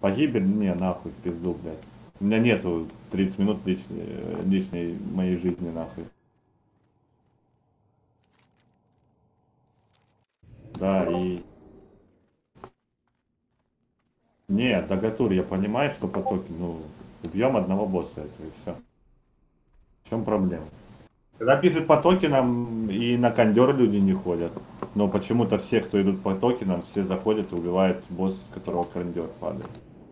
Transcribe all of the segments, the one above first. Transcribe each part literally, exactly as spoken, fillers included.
Погибель? Не, нахуй, в пизду, блядь. У меня нету тридцать минут личной, личной моей жизни, нахуй. Да, и... Не, Дагатур, я понимаю, что потоки, ну, убьем одного босса, это и все. В чем проблема? Когда пишут по токенам, и на кондер люди не ходят. Но почему-то все, кто идут по токенам, все заходят и убивают босса, с которого кондер падает.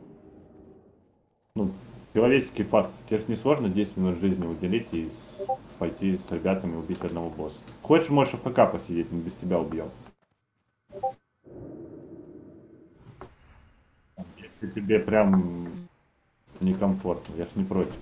Ну, человеческий факт. Тебе ж не сложно десять минут жизни уделить и с- пойти с ребятами убить одного босса. Хочешь, можешь АФК посидеть, мы без тебя убьем. Если тебе прям некомфортно, я ж не против.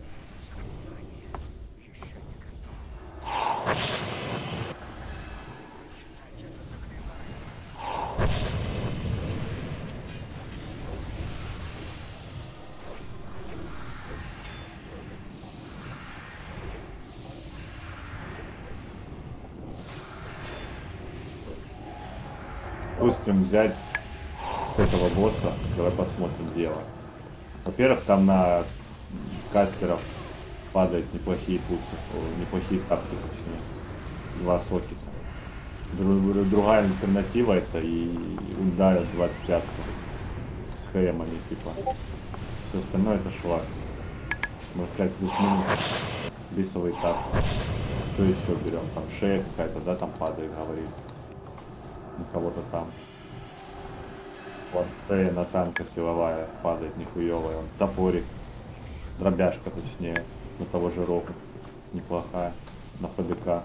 Допустим, взять с этого босса, давай посмотрим дело. Во-первых, там на кастеров падают неплохие пульсы, о, неплохие тапки, точнее. Два сокета. Дру- другая альтернатива это и ударят двадцать пятку с хэмами, типа. Все остальное это швак. Можно сказать, плюс-минус бисовый тап. Что еще берем? Там шея какая-то, да, там падает, говорит. На кого-то там. Вот шея на танка силовая падает нихуевая. Он топорик. Дробяшка точнее. На того же року. Неплохая. На ФДК.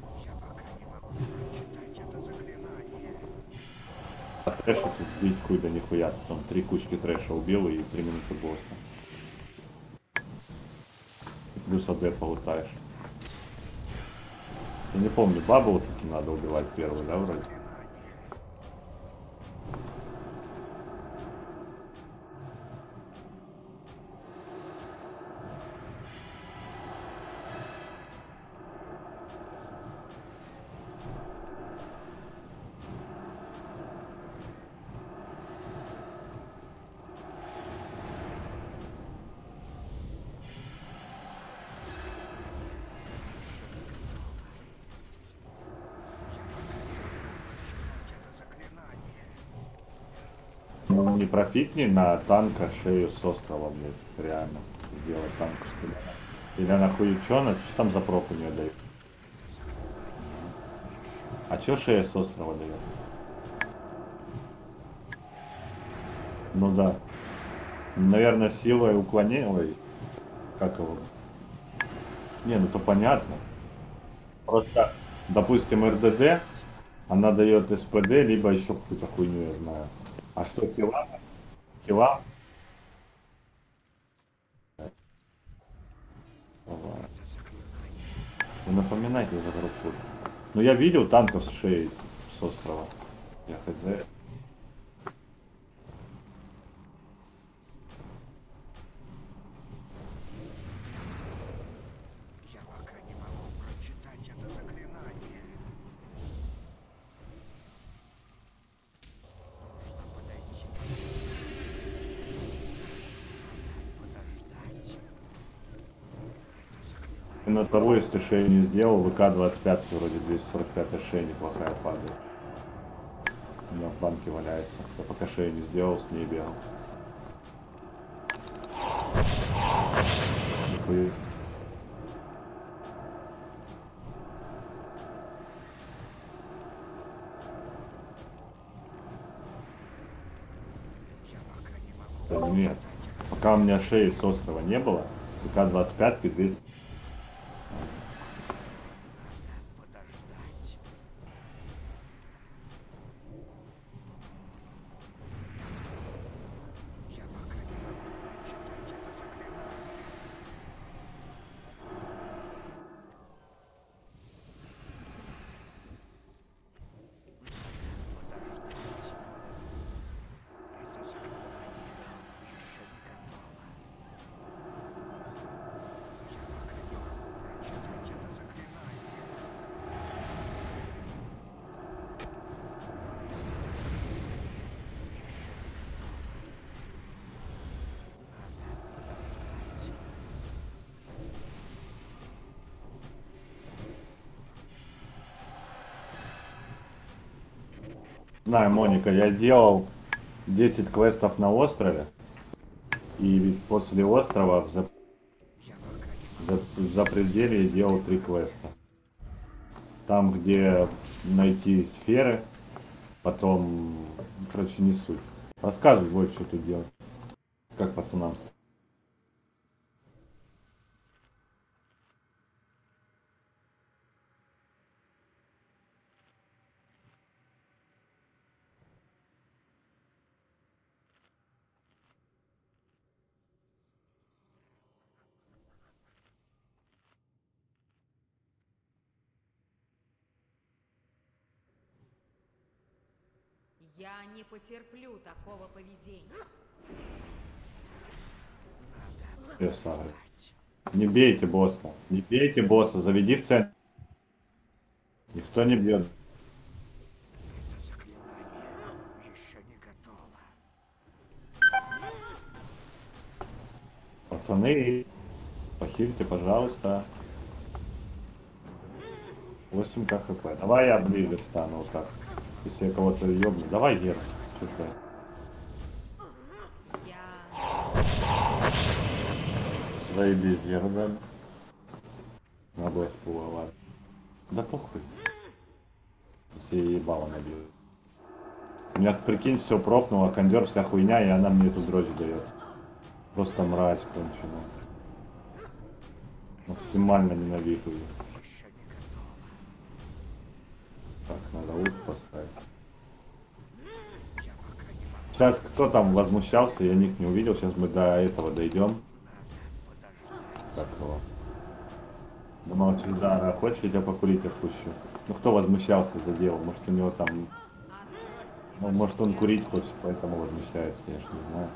А трэша тут бить хуй да нихуя. Там три кучки трэша убил и три минуты босса. И плюс АД полутаешь. Я не помню, бабу таки надо убивать первую, да, вроде? Ну, не профитни на танка шею с острова, блядь, реально. Сделать танк, что ли. Или она хуючена, что там за проку не дает? А чё шея с острова дает? Ну да. Наверное, сила и уклонение, ой, как его? Не, ну то понятно. Просто, допустим, РДД, она дает СПД, либо еще какую-то хуйню, я знаю. А что, кила? Кила? Давай. Вы напоминайте за группу. Ну я видел танков с шеей с острова. Я хз. На того, если шею не сделал, ВК двадцать пять вроде двести сорок пять шея неплохая падает. У меня в банке валяется. Я пока шею не сделал, с ней бегал. Нихуя. Да нет. Пока у меня шеи с острова не было, ВК двадцать пять двести. На, Моника, я делал десять квестов на острове, и после острова в, за... За... в запределье делал три квеста. Там, где найти сферы, потом, короче, не суть. Рассказывай, вот что тут делать. Как пацанам. Я не потерплю такого поведения. Красавец. Не бейте босса. Не бейте босса. Заведи в цель. Никто не бьет. Это заклинание еще не готово. Пацаны, похильте, пожалуйста. восемь КХП. Давай я ближе встану вот так. Если я кого-то ёбну. Давай, Гера. Что ты? Я... Заебись, Гера, да? Надо explorar. Да похуй. Если я ебало набил. У меня, прикинь, все профнуло, кондер, вся хуйня, и она мне эту дрожь дает. Просто мразь конченая. Максимально ненавижу ее. Еще не готово. Так, надо ус поставить. Я пока не могу. Сейчас кто там возмущался, я ник не увидел, сейчас мы до этого дойдем. Надо подождать. Так его. Думал, Чильдара, хочешь, я тебя покурить отпущу? Ну кто возмущался за дело? Может у него там... Отбросьте Ну, ваши может он нервы. курить хочет, поэтому возмущается, я ж не знаю.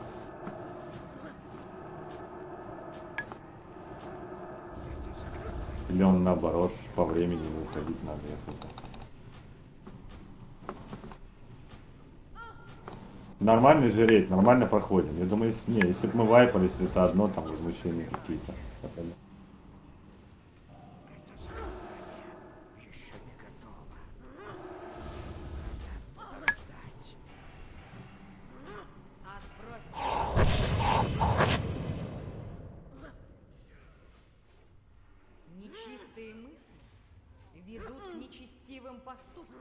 Это заклинание. Или он наоборот по времени не уходить надо, я тут. Нормально же рейд, нормально проходим. Я думаю, если, не, если бы мы вайпались, это одно там возмущения какие-то. Это- Это заклинание еще не готово. Надо подождать. Отбросьте. Нечистые мысли ведут к нечестивым поступкам.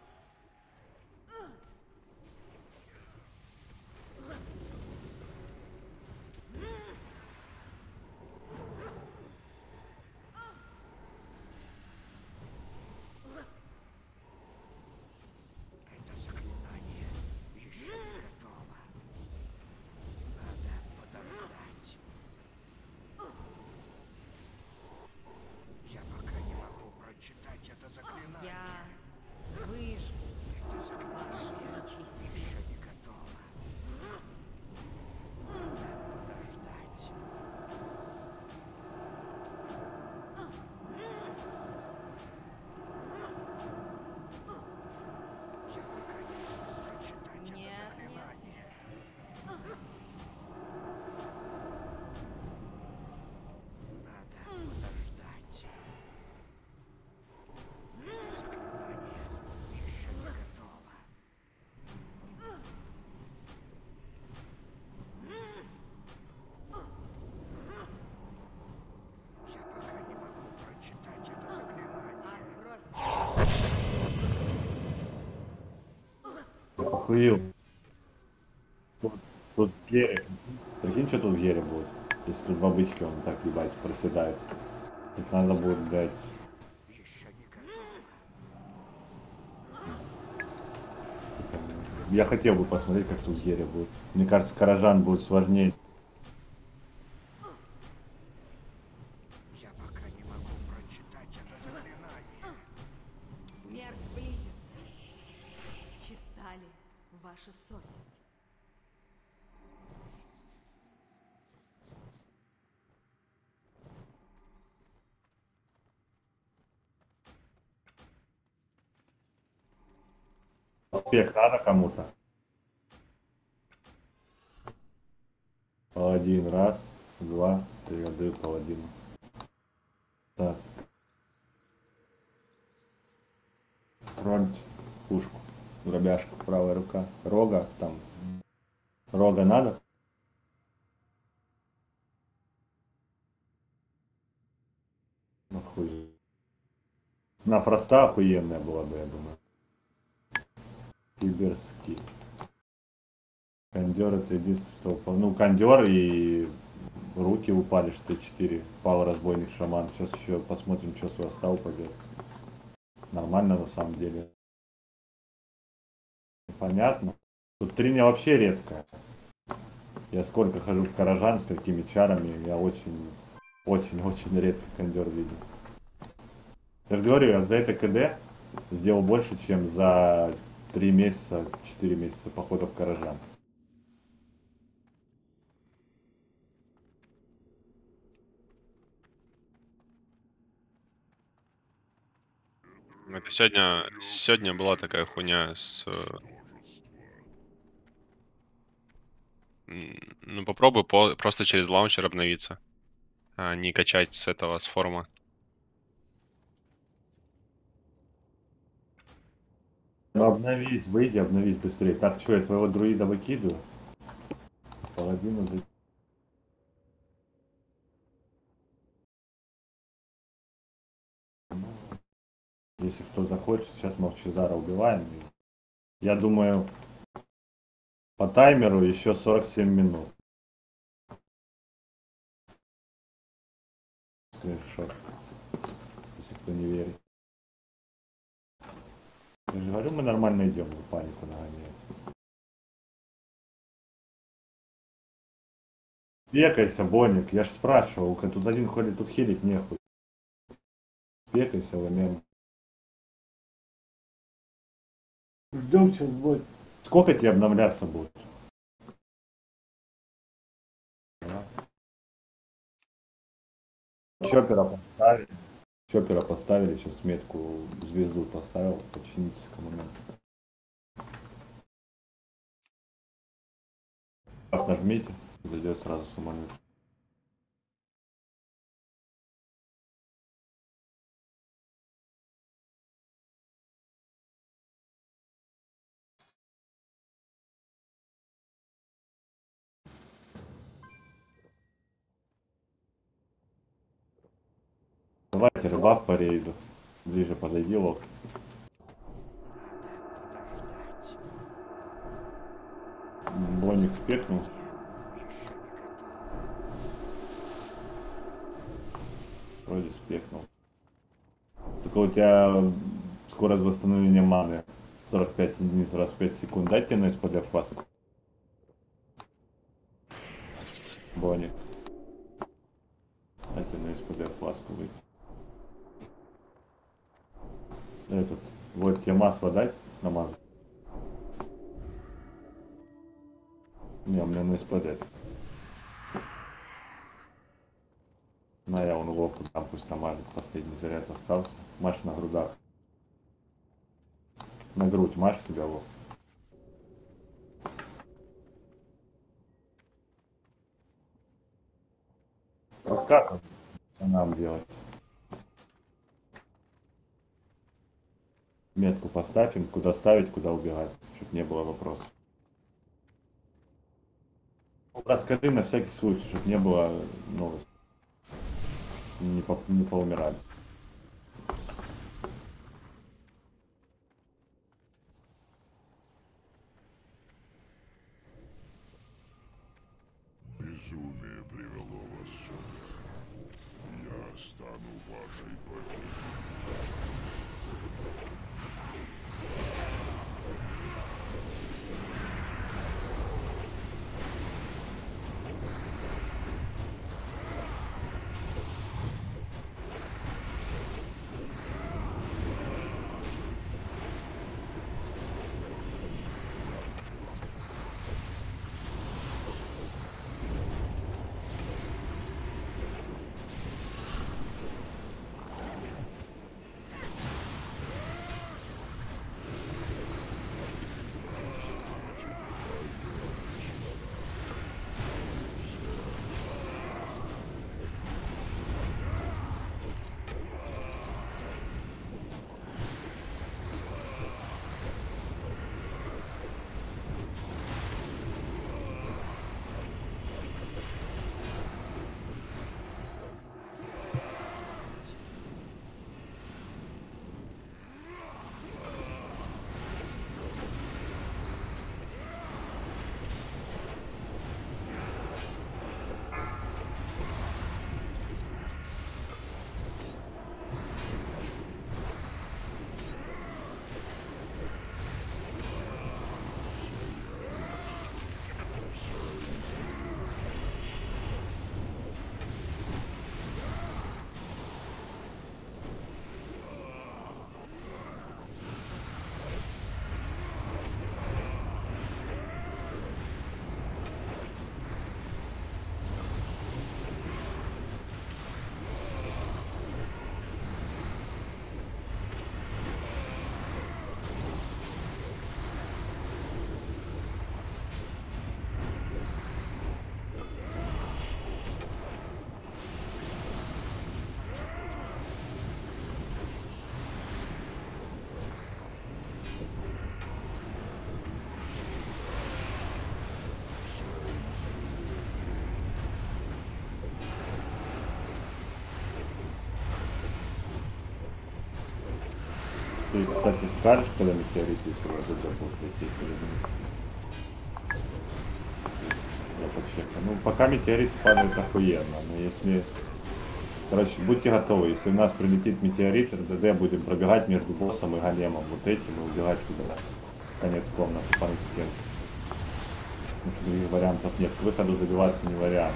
Это заклинание еще не готово. Надо подождать. Я пока не могу прочитать это заклинание. Я выжгу Это вашу заклинание еще нечестивость. не готово. Надо подождать. Я пока не могу прочитать это Нет, заклинание. Надо подождать. Это заклинание еще не готово. Я пока не могу прочитать это заклинание. Отбросьте. Я похуел. Тут, тут Гере. Прикинь, что тут в Гере будет. Если тут бабычки он так ебать проседает. Тут надо будет, блядь. Еще не готово. Я хотел бы посмотреть, как тут в Гере будет. Мне кажется, Каражан будет сложнее. Я пока не могу прочитать это заклинание. Смерть близится. Чиста ли ваша совесть? Успех надо кому-то. Паладин. Раз, два, три. Отдаю паладину. Так. Фронт. Пушку. Дробяшка, правая рука. Рога там. Рога надо? Ну хуй. На фроста охуенная была бы, я думаю. Киберский. Кондер это единственное, что упало. Ну, кондер и руки упали, что четыре. Пал разбойник шаман. Сейчас еще посмотрим, что с хвоста упадет. Нормально на самом деле. Понятно. Тут триня вообще редкая. Я сколько хожу в Каражан с какими чарами, я очень, очень, очень редко кондер видел. Я же говорю, я за это КД сделал больше, чем за три месяца, четыре месяца похода в Каражан. Это сегодня, сегодня была такая хуйня с... э, м, Ну попробуй по- просто через лаунчер обновиться, а не качать с этого, с форума. Ну обновись, выйди, обновись быстрее. Так, что, я твоего друида выкидываю? Паладину за... Если кто захочет, сейчас Молчезара убиваем. Я думаю, по таймеру еще сорок семь минут. Скриншот. Если кто не верит. Я же говорю, мы нормально идем, вы панику нагоняем. Пекайся, Боник, я ж спрашивал, тут один ходит, тут хилить нехуй. Пекайся, ламен. Ждем сейчас будет. Сколько тебе обновляться будет? Чоппера поставили. Чоппера поставили, сейчас метку звезду поставил, починитесь к моменту. Так нажмите, зайдет сразу самолет. Давайте рыбак по рейду. Ближе подойди, лок. Боник спекнул. Еще не готово. Вроде спекнул. Только у тебя скорость восстановления маны сорок пять единиц раз в пять секунд. Дайте на СПД фласку. Боник. Дайте на СПД фласку выйти. Этот. Вот тебе масло дать намазать. Не, у меня на СПД. На, я вон ловку там пусть намажет. Последний заряд остался. Маш на грудах. На грудь маш себя лов. Раскатывай. Что нам делать? Метку поставим, куда ставить, куда убегать, чтобы не было вопросов. Расскажи на всякий случай, чтобы не было новостей. Не, по, не поумирали. Безумие привело вас сюда. Я стану вашей победой. Ты, кстати, скажешь, когда метеорит, если я буду лететь перед ним? Я почекаю. Ну, пока метеорит падает охуенно, но если... Короче, будьте готовы, если у нас прилетит метеорит, РДД будем пробегать между боссом и големом, вот этим, и убегать туда. Конец комнаты, панк стен. Потому что других вариантов нет. К выходу забиваться не вариант.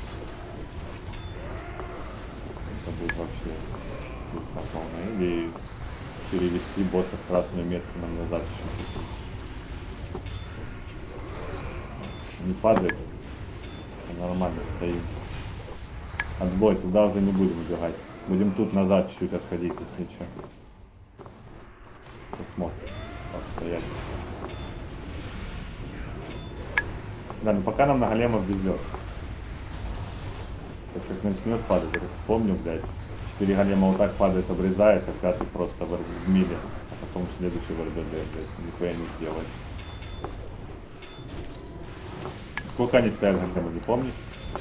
Это будет вообще полно. Или перевести босса в красную метку нам назад еще. Не падает. Нормально стоим. Отбой, туда уже не будем убегать. Будем тут назад чуть-чуть отходить, если ничего. Посмотрим. Постоять. Да, ну пока нам на големов везет. Сейчас как начнет падать, я вспомню, блядь. Четыре голема вот так падает, обрезает, а пятый просто в миле. А потом следующий в РДД, блядь. Нихуя не сделать. Сколько они стоят голема, не помнишь?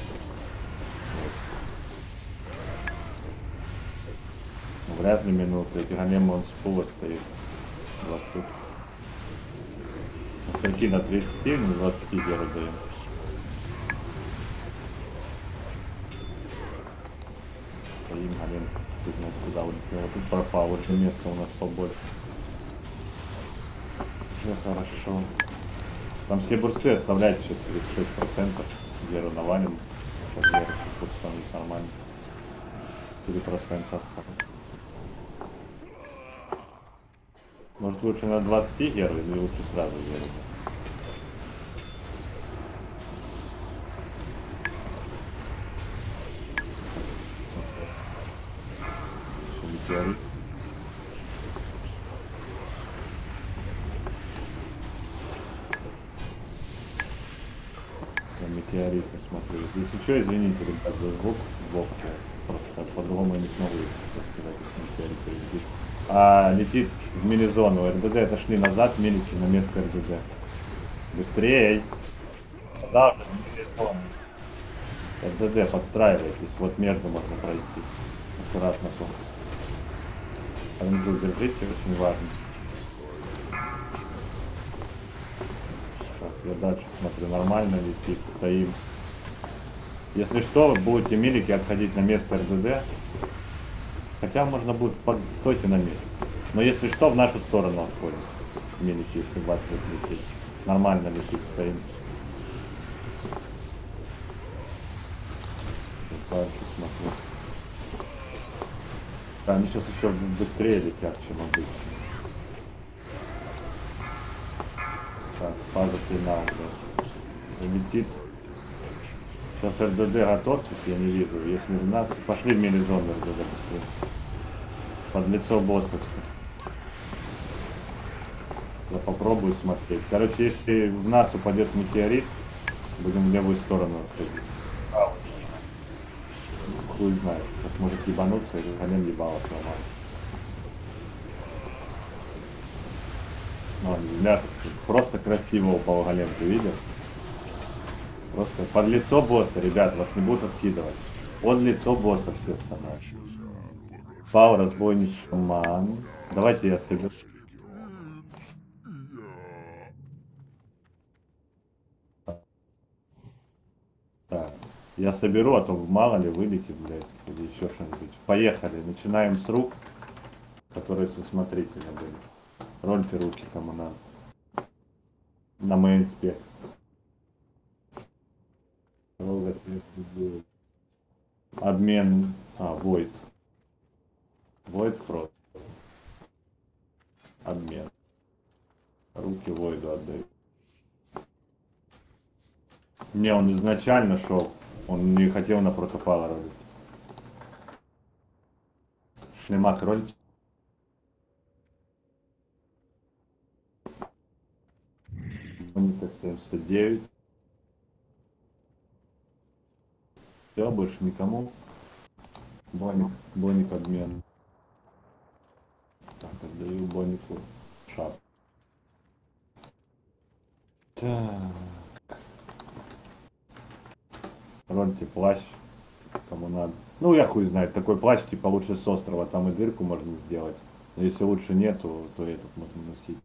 Вряд ли минуты. Эти големы он с пула стоит. Два штук. Коньки на тридцать, на двадцать геру даем. Стоим, голем, ты знаешь, куда улетел. Тут пропал, вот это место у нас побольше. Уже хорошо. Там все бурсты оставляйте сейчас тридцать шесть процентов. Геру навалим. Сейчас геру тут станет нормально. четыре процента осталось. Может лучше на двадцать геру или лучше сразу геру? Метеорит. Метеорит, смотрю. Если что, извините, ребят, за звук в бок. Просто по-другому я не смогу сказать, если метеорит переведет. А летит в мили-зону. РДД отошли назад, миличи на место РДД. Быстрее! Да, уже мили-зону. РДД, подстраивайтесь. Вот между можно пройти. Аккуратно только. Ренджу держите, очень важно. Так, я дальше смотрю, нормально летит, стоим. Если что, вы будете милики отходить на место РДД. Хотя можно будет, под... стойте на месте. Но если что, в нашу сторону отходим. Милики, если двадцать летит. Нормально летит, стоим. Дальше смотрю. Да, они сейчас еще быстрее летят, чем обычно. Так, фаза финал, да. Залетит. Сейчас РДД готовьтесь, я не вижу. Если у нас пошли в мили-зону РДД быстрее. Под лицо босса все. Я попробую смотреть. Короче, если в нас упадет метеорит, будем в левую сторону отходить. Хуй знает, как может ебануться, или голем ебало сломать. Ну, взгляд, просто красиво упал голем, ты видел? Просто под лицо босса, ребят, вас не будут откидывать. Под лицо босса все становятся. Пау, разбойник, шаман. Давайте я соберу. Так. Я соберу, а то мало ли вылетит, блядь, или еще что-нибудь. Поехали, начинаем с рук, которые со смотрителя были. Рольте руки, кому надо. На мейнспек. Обмен. А, Void. Void Cross. Обмен. Руки Void отдаю. Мне он изначально шел. Он не хотел на протопала ролить. Шлемак ролить. Моника семьдесят девять. Все, больше никому. Боник, боник обмен. Так, отдаю бонику шап. Так. Рольте плащ, кому надо. Ну, я хуй знает, такой плащ, типа лучше с острова, там и дырку можно сделать. Если лучше нету, то этот можно носить.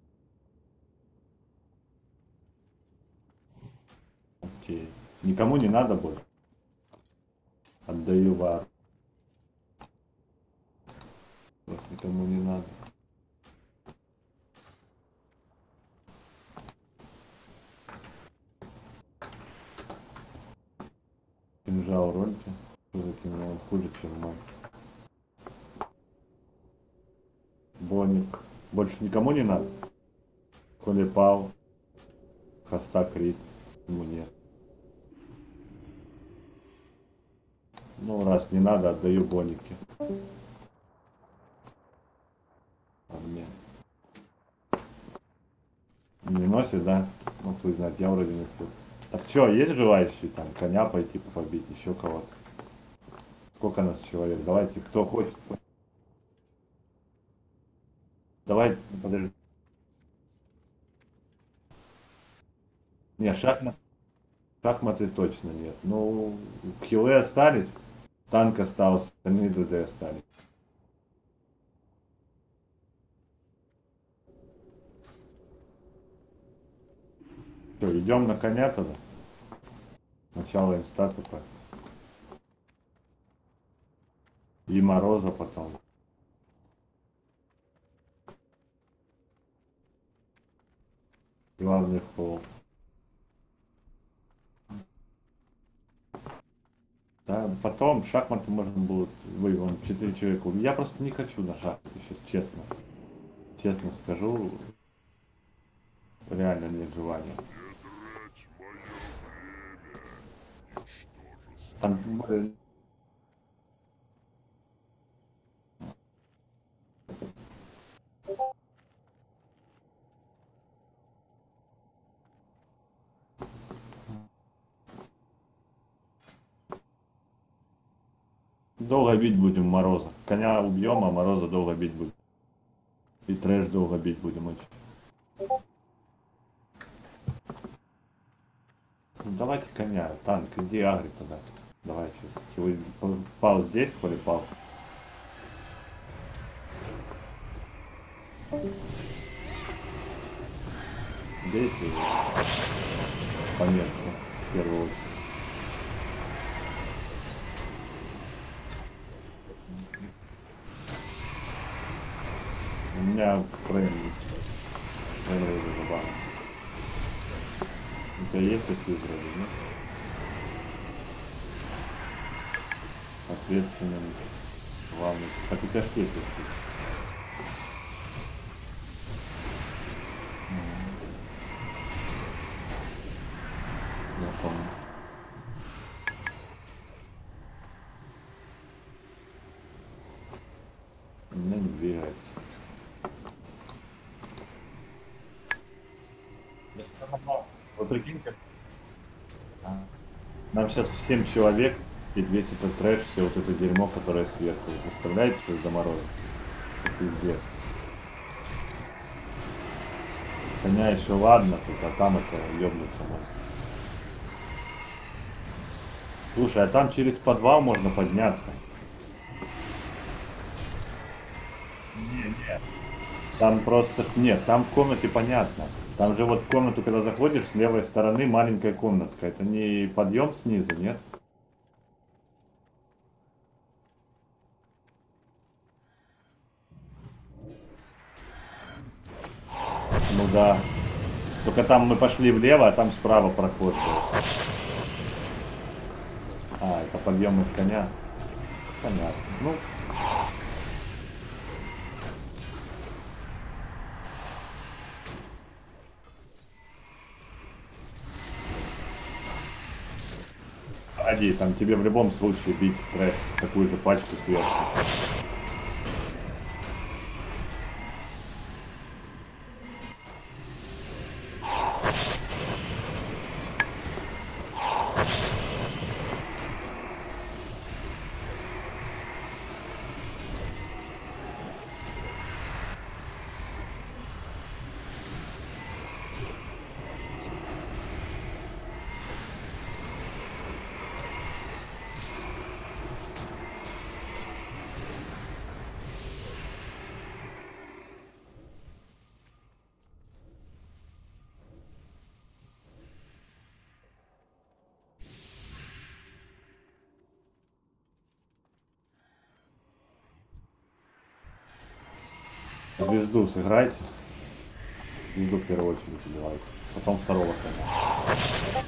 Окей. Никому не надо больше. Отдаю вар. Просто никому не надо. Кинжал рольки. Что за кинжал? Он хуже, чем мой. Боник. Больше никому не надо? Коли пал. Хоста крит. Ему нет. Ну, раз не надо, отдаю боники. Обмен. Не носит, да? Ну, вы знаете, я вроде носил. Так что, есть желающие там коня пойти побить, еще кого-то? Сколько нас человек? Давайте, кто хочет. Давайте, подожди. Не, шахмат, шахматы точно нет. Ну, хилы остались, танк остался, остальные ДД остались. Что, идем на коня тогда? Сначала инста только. И Мороза потом. Главный холл. Да, потом шахматы можно будет выиграть четыре человека. Я просто не хочу на шахматы сейчас, честно. Честно скажу. Реально нет желания. Там, э, долго бить будем Мороза. Коня убьем, а Мороза долго бить будем. И трэш долго бить будем очень. Ну, давайте коня, танк, иди агри тогда. Давайте. Вы пал здесь, коли пал. Бейте его. Пометку в первую очередь. У меня фрейм фрейм забавно. У тебя есть такие вроде, нет? Ответственным. Главный. Так у тебя что есть? Я помню. У меня не двигается. Вот прикинь, как... А. Нам сейчас семь человек, и весь этот трэш, все вот это дерьмо, которое сверху. Представляете, что это за мороз? Это пиздец. Коня еще ладно тут, а там это ёбнуться может. Слушай, а там через подвал можно подняться. Не, нет. Там просто... Нет, там в комнате понятно. Там же вот в комнату, когда заходишь, с левой стороны маленькая комнатка. Это не подъем снизу, нет? Ну да. Только там мы пошли влево, а там справа проход был. А, это подъем из коня. Понятно. Ну. Погоди, там тебе в любом случае бить трэш, такую же пачку сверху. Звезду сыграйте. Звезду в первую очередь убивайте. Потом второго коня.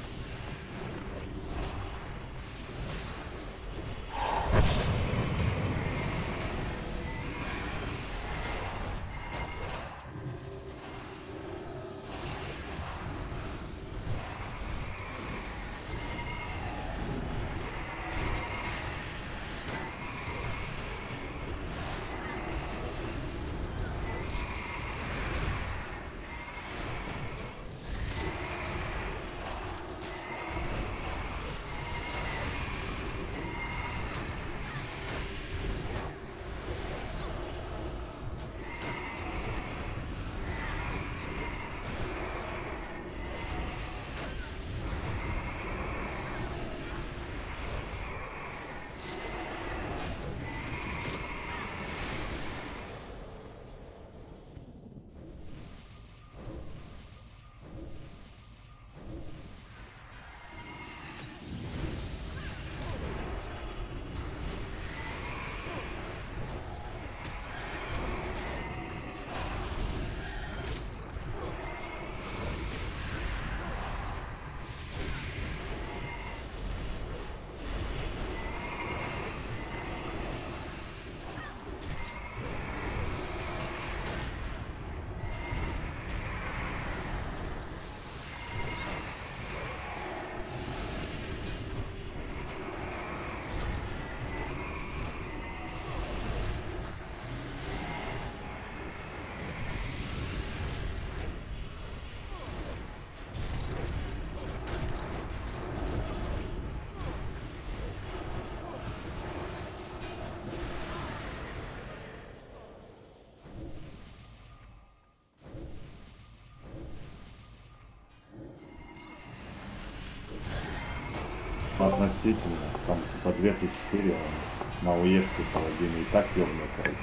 Относительно, там по две тысячи четыре на уешке паладины и так ёбнут, короче.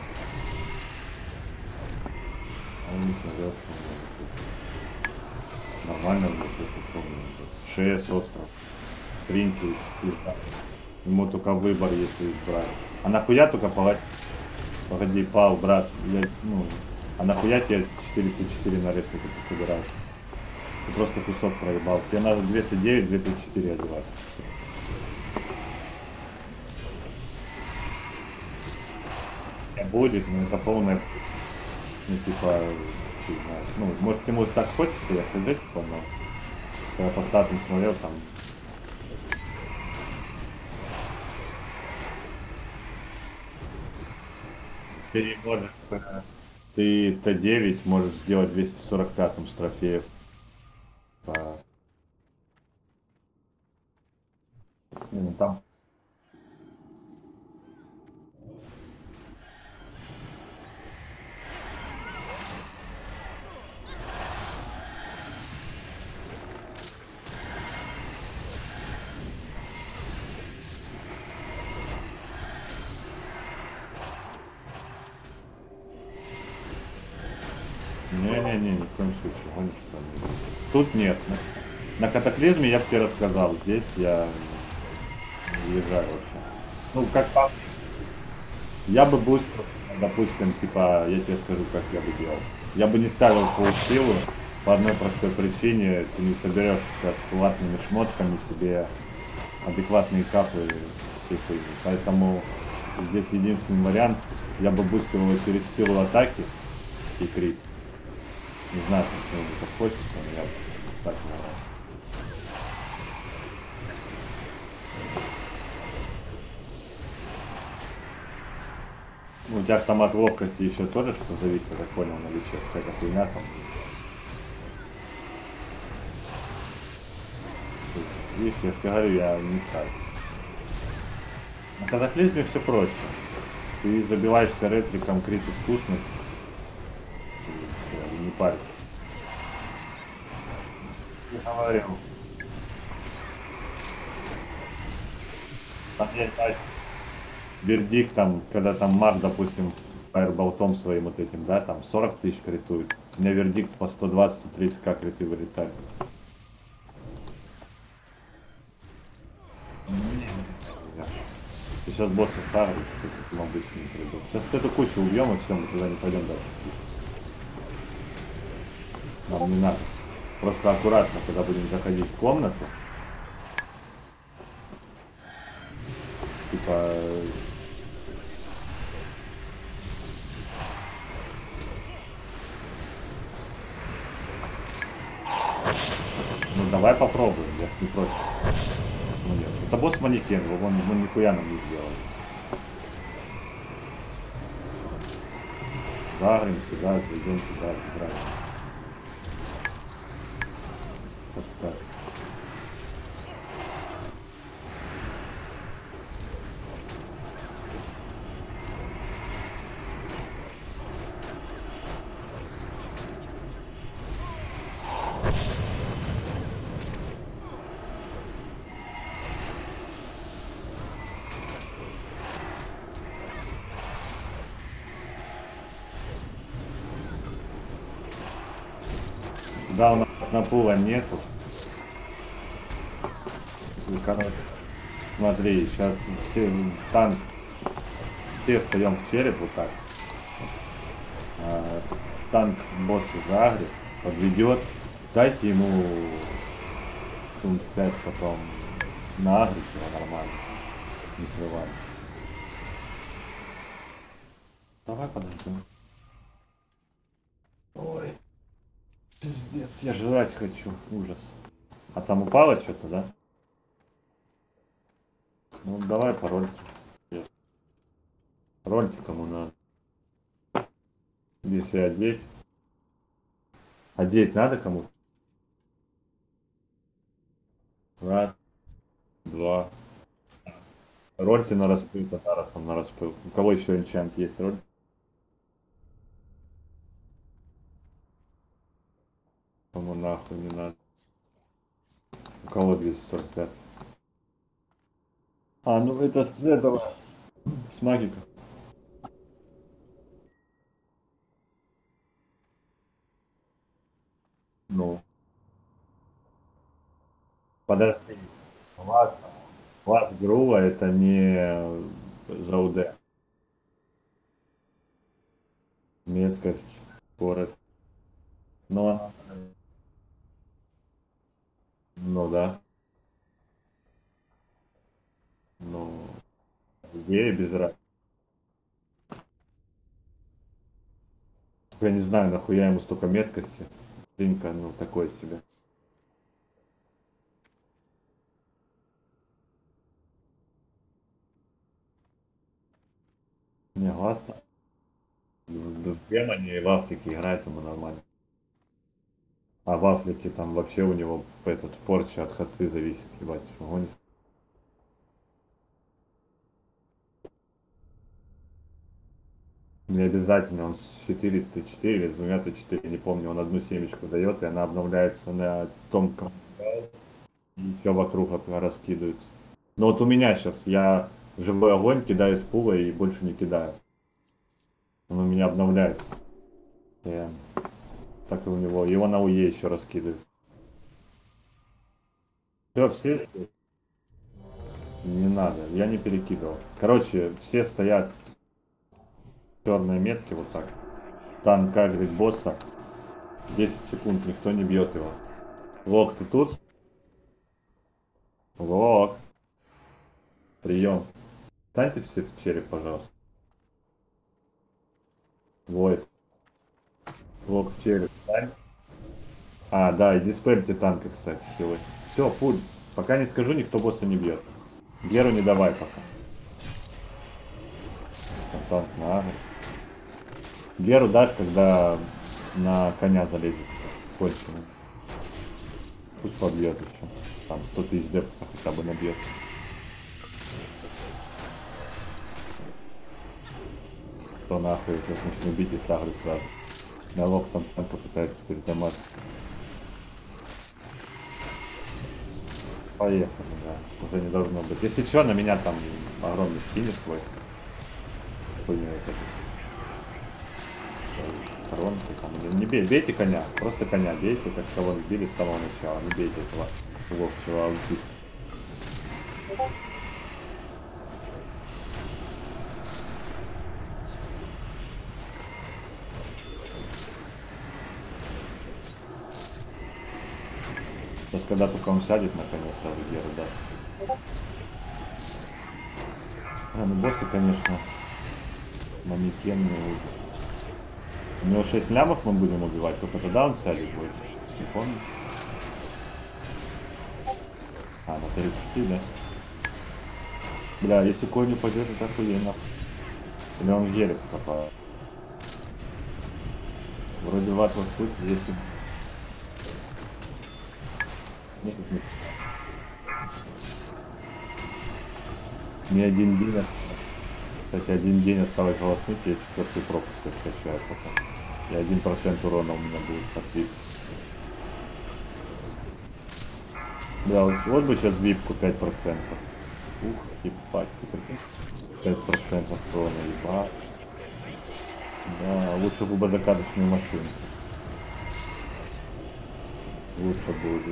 А он не смотрел, что он нормально будет, это помню. Шея с остров. Тринки, ему только выбор, если избрать. А нахуя только погоди, погоди, пал, брат, я, ну, а нахуя тебе четыре плюс четыре на резко ты собираешь? Ты просто кусок проебал. Тебе надо двести девять, две тысячи четыре одевать. Будет, но это полное, ну, типа, ты знаешь, ну, может, ему так хочется, я хз, типа, но когда по статам смотрел, там, ты можешь, э, ты Т девять можешь сделать двести сорок пятым с трофеев. По... Ну, там. Не-не-не, ни в коем случае, гонишь там. Тут нет. На, на катаклизме я бы тебе рассказал, здесь я не въезжаю вообще. Ну, как по... Я бы бустер, допустим, типа, я тебе скажу, как я бы делал. Я бы не ставил полсилу по одной простой причине, ты не соберешь с платными шмотками себе адекватные капы всей хуйни. Поэтому здесь единственный вариант, я бы бустил его через силу атаки и крит. Не знаю, почему мне так хочется, но я так не знаю. Ну, у тебя автомат ловкости еще тоже что зависит, я так понял, на лече, какая-то хуйня там. Видишь, я тебе говорю, я не ставлю. На катаклизме все проще. Ты забиваешься ретриком, крит искусный. И не парься. Я говорил. Там есть вердикт, там, когда там Мар, допустим, фаерболтом своим вот этим, да, там сорок тысяч критует. У меня вердикт по сто двадцать - тридцать к криты вылетает. Ты сейчас босса ставят, мы обычно не придут. Сейчас вот эту кучу убьем, и все, мы туда не пойдем дальше. Нам не надо. Просто аккуратно, когда будем заходить в комнату. Типа... Ну давай попробуем, я не против. Ну нет, это босс манекен, он, он нихуя нам не сделал. Загрим сюда, зайдем сюда, играем. Подставь. Да, у нас напула нету. Короче, смотри, сейчас все, танк, все встаем в череп вот так. А, танк босса загреб, подведет, дайте ему секунд пять, потом нагреб его нормально, не срывай. Давай подождем. Ой. Пиздец, я жрать хочу, ужас. А там упало что-то, да? Ну давай пароль. Пароль кому надо. Если одеть. Одеть надо кому-то? Раз, два. Рольте на распыл, татарасом на распыл. У кого еще энчант есть роль? Кому нахуй не надо. У кого двести сорок пять? А, ну это с этого. С магика. Ну. Подожди. Вас, вас грува это не за УД. Меткость, скорость. Но ну да. Ну, ей без разницы. Я не знаю, нахуя ему столько меткости. Линка, ну, такой себе. Не, классно. В демоне и в Африке играет ему нормально. А в Африке там вообще у него этот порча от хосты зависит, ебать, гонит. Не обязательно, он с четыре тэ четыре или с двумя тэ четыре, не помню, он одну семечку дает, и она обновляется на том, как и все вокруг раскидывается. Но вот у меня сейчас, я живой огонь кидаю с пула и больше не кидаю. Он у меня обновляется. Я... Так и у него, его на УЕ еще раскидывают. Все, все? Не надо, я не перекидывал. Короче, все стоят черные метки вот так. Танк агрит босса. десять секунд, никто не бьет его. Лок, ты тут? Лок. Прием. Встаньте все в череп, пожалуйста. Войд. Лок в череп, встань. А, да, и диспельте танка, кстати, сегодня. Все, пуль. Пока не скажу, никто босса не бьет. Геру не давай пока. Танк на агр. Геру дашь, когда на коня залезет. Кончено. Пусть побьет еще. Там сто тысяч депса хотя бы набьет. То нахуй, сейчас начну бить и сагрю сразу. На лоб там танка пытается передамать. Поехали, да. Уже не должно быть. Если что, на меня там огромный скинет свой. Хуйня это. Коронки там. Не бей, бейте коня. Просто коня бейте, как кого не били с самого начала. Не бейте этого ловчего аутиста. когда только он сядет, наконец-то, в Геру, да. А, ну боссы, конечно, манекенные. У него шесть лямов мы будем убивать, только тогда он сядет будет. Не помню. А, на тридцать, да? Бля, если конь не упадет, это охуенно. Или он в Гере попал. Вроде в Атлас тут, если... Нет, нет. Мне один день, кстати, один день осталось голоснуть, я четвертый пропуск скачаю пока. И один процент урона у меня будет подпить. Да, вот, вот бы сейчас випку пять процентов. Ух, ебать, пять процентов урона, ебать. Да, лучше бы закаточную машину. Лучше будет.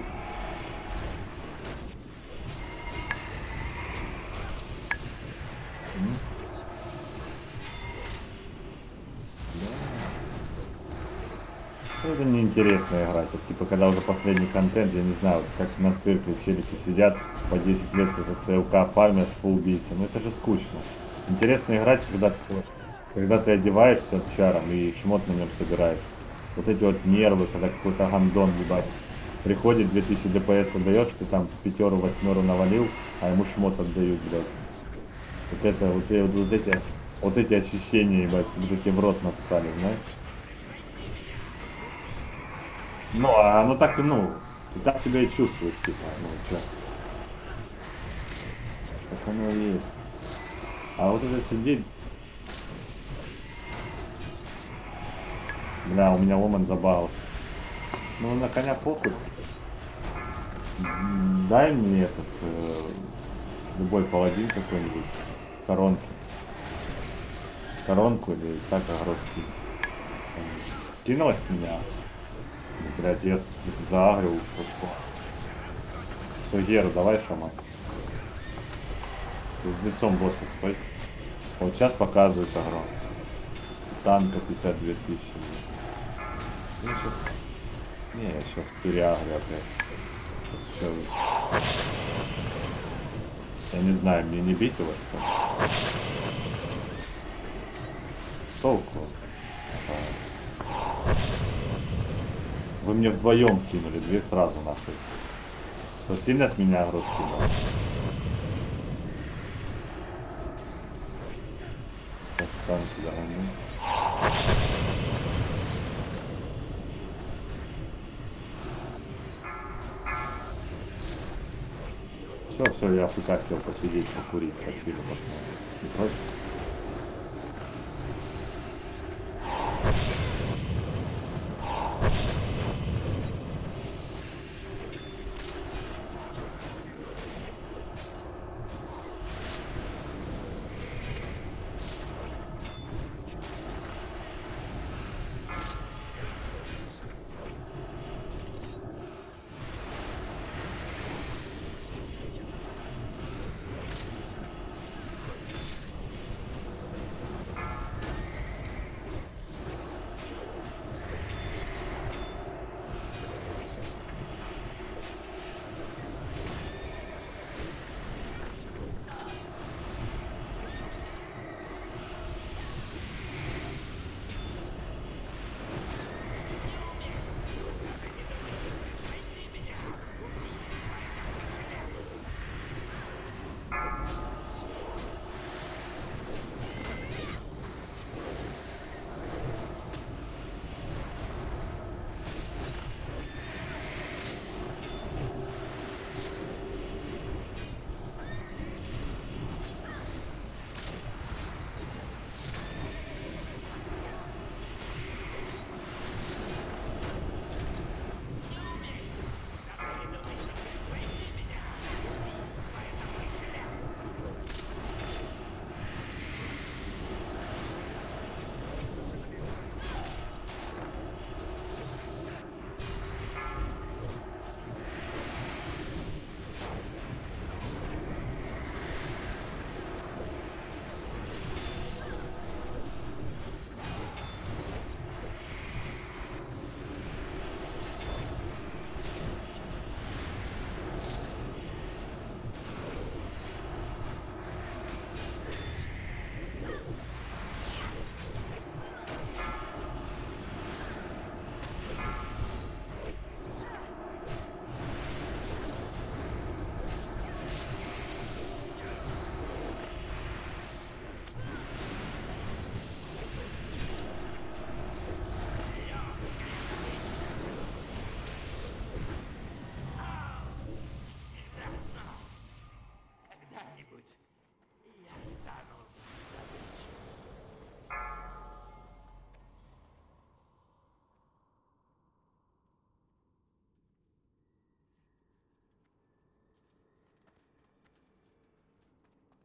Это неинтересно играть. Вот, типа, когда уже последний контент, я не знаю, вот, как на цирке челики сидят по десять лет, это ЦЛК фармят по убийцам. Ну это же скучно. Интересно играть, когда ты, когда ты одеваешься чаром и шмот на нем собираешь. Вот эти вот нервы, когда какой-то гандон, ебать, приходит две тысячи ДПС отдаешь, ты там пятеру, восьмеру навалил, а ему шмот отдают, блядь. Вот это, вот, вот, вот эти, вот эти ощущения, ебать, как будто тебе в рот настали, знаешь? Ну, а оно так, ну, ты так себя и чувствуешь, типа, ну, чё. Так оно и есть. А вот это сидеть... Бля, у меня ломан забагался. Ну, на коня похуй. Дай мне этот, э, любой паладин какой-нибудь, коронки. Коронку или так огрозки. Кинулась в меня. Блядь, я заагрил. Что, Геру, давай шамать. С лицом босса стой. Вот сейчас показывает агро. Танка пятьдесят две тысячи. Я сейчас... Не, я сейчас переагрю опять. Сейчас... Я не знаю, мне не бить его, что ли? Толку. Вы мне вдвоем кинули, две сразу нахуй. Кто сильно с меня агро скинул? Сейчас там сюда гоню. Все, все, я пока сел посидеть, покурить, хочу посмотреть. Не против?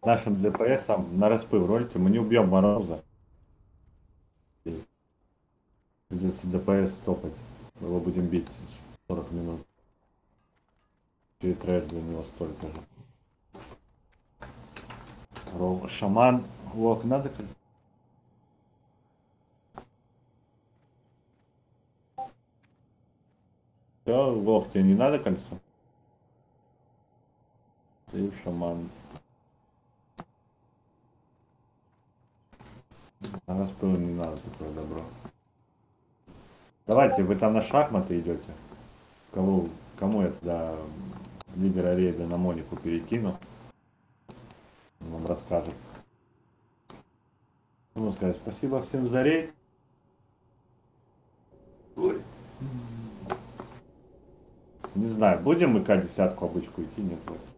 Нашим ДПСом на распыл ролите, мы не убьем Мороза. Придется ДПС стопать. Мы его будем бить сорок минут. И трэш для него столько же. Ров... Шаман. Лок надо как? Все, Лок, тебе не надо кольцо? Ты шаман. А распыл не надо такое добро. Давайте, вы там на шахматы идете. Кого, кому я тогда лидера рейда на Монику перекину? Он вам расскажет. Ну, сказать, спасибо всем за рейд. Ой. Не знаю, будем мы К десятку обычку идти, нет?